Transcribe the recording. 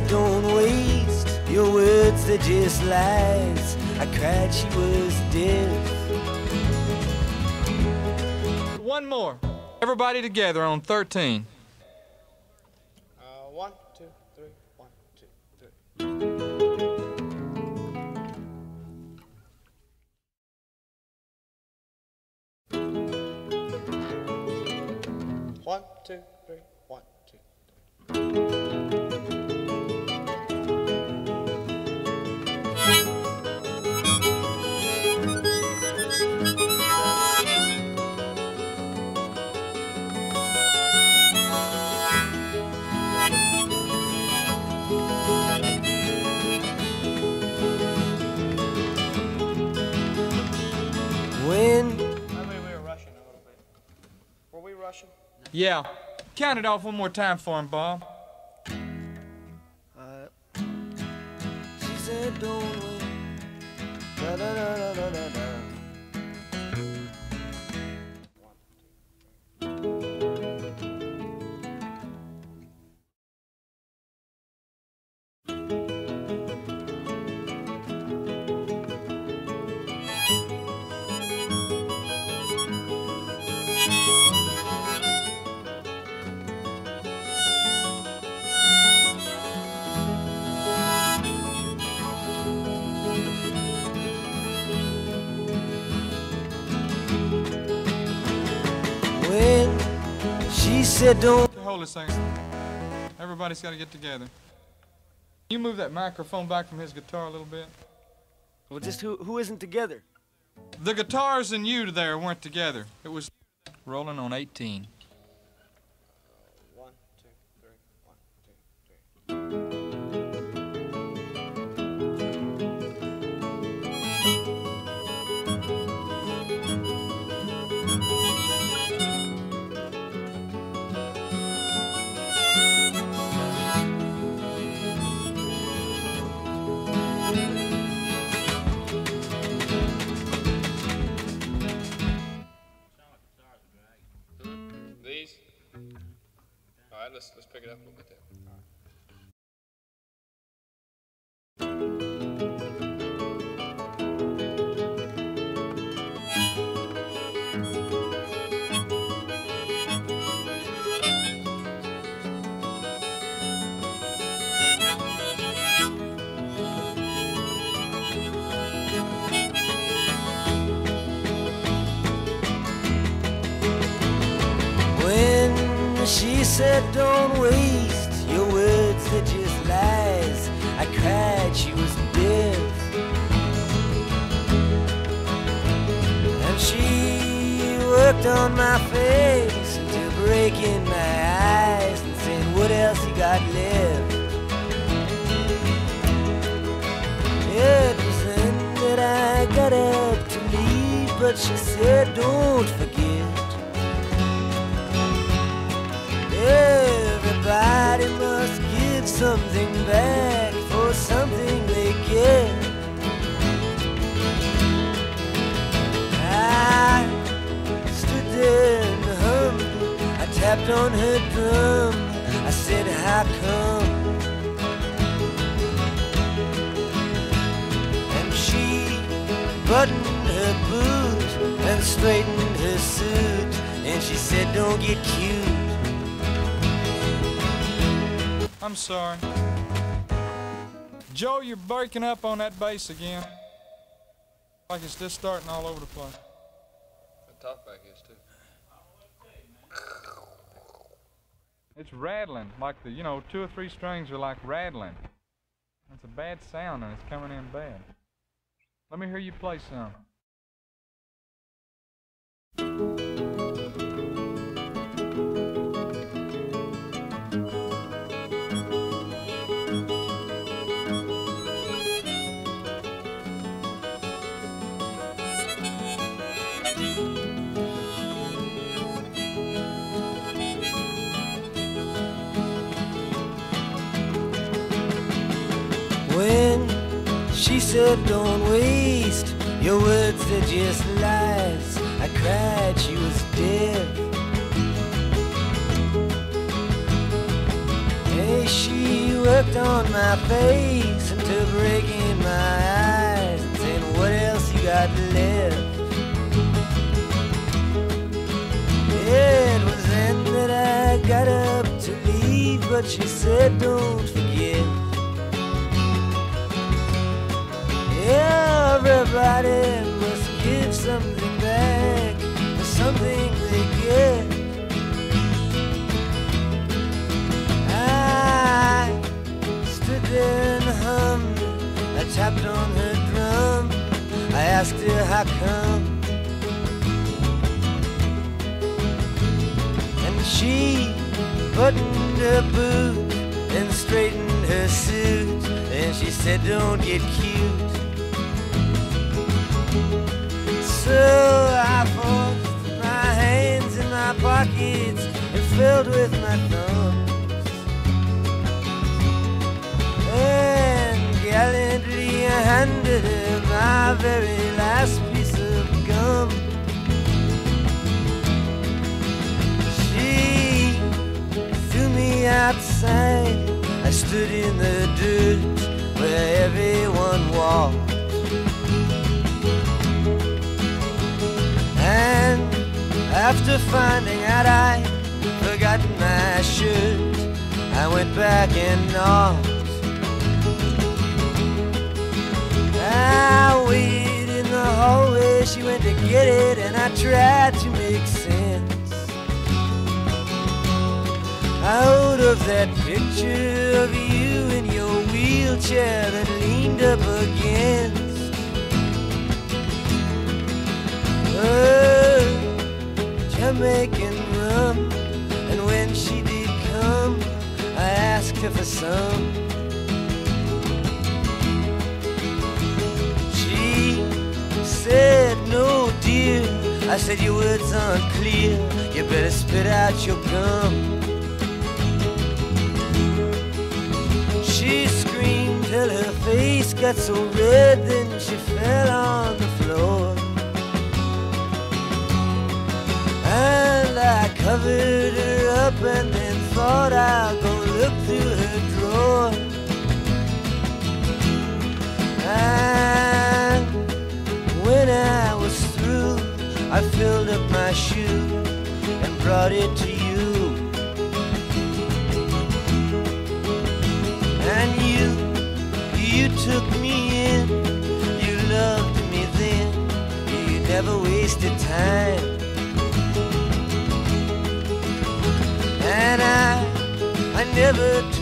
said don't waste your words, they're just lies. I cried she was deaf. One more. Everybody together on 13. 1, 2, 3, 1, 2, 3. 1, 2, 3, 1, 2, 3. When Maybe we were rushing a little bit. Were we rushing? Yeah. Count it off one more time for him, Bob. she said don't wait. Da da da da da da da. When she said don't. Hold a second. Everybody's got to get together. You move that microphone back from his guitar a little bit. Well, just who isn't together? The guitars and you there weren't together. It was rolling on 18. 1, 2, 3, 1, 2, 3. These? All right, let's pick it up a little bit there. When she said don't waste your words, they're just lies. I cried she was deaf. And she worked on my face until breaking my eyes and saying, what else you got left? It was then that I got up to leave, but she said don't forget. Everybody must give something back for something they get. I stood there and hummed. I tapped on her drum. I said, how come? And she buttoned her boot and straightened her suit. And she said, don't get cute. I'm sorry. Joe, you're breaking up on that bass again. Like it's just starting all over the place. The top back is too. It's rattling, like the, 2 or 3 strings are like rattling. That's a bad sound and it's coming in bad. Let me hear you play some. When she said don't waste your words, they're just lies. I cried she was deaf. Hey, she worked worked on my face until breaking my eyes and saying, what else you got left? It was then that I got up to leave, but she said, don't forget, everybody must give something back for something they get. I stood there and hummed, I tapped on her drum, I asked her how come, and she buttoned her boot and straightened her suit, and she said, don't get cute. So I forced my hands in my pockets and filled with my thumbs, and gallantly I handed her my very last piece of gum. She threw me outside, I stood in the dirt where everyone walked, and after finding out I'd forgotten my shirt, I went back and knocked. I waited in the hallway, she went to get it, and I tried to make sense out of that picture of you in your wheelchair that leaned up against Jamaican rum. And when she did come, I asked her for some. She said, no dear. I said, your words aren't clear, you better spit out your gum. She screamed till her face got so red, then she fell on the floor. And I covered her up and then thought I'd go look through her drawer. And when I was through, I filled up my shoe and brought it to you. And you took me in, you loved me then, you never wasted time. And I never